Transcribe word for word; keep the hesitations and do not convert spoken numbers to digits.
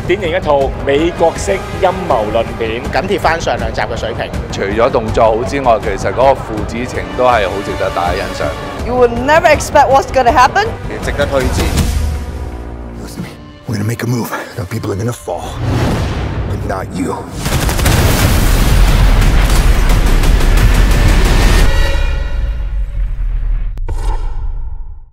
典型一套美國式陰謀論片， 緊貼翻上兩集嘅水平。 除咗動作好之外，其實嗰個父子情都係好值得大家欣賞。 You would never expect what's gonna happen。 值得推薦。 Listen to me. We're gonna make a move. Now people are gonna fall, but not you.